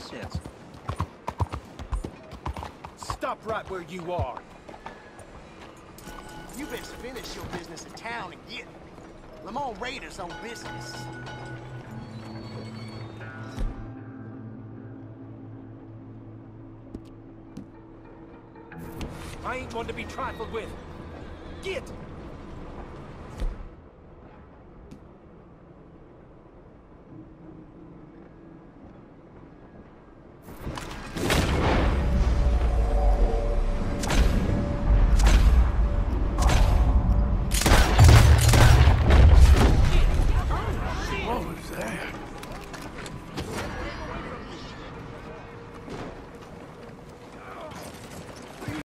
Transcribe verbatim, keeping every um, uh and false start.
sense. Stop right where you are. You best finish your business in town and get Lamont Raiders on business. I ain't one to be trifled with. Get!